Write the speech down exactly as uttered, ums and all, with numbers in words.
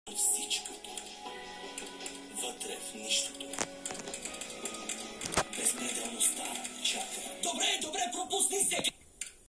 Всичкото. Вътре в нищото. Безпределността чака. Добре, добре, пропусни се!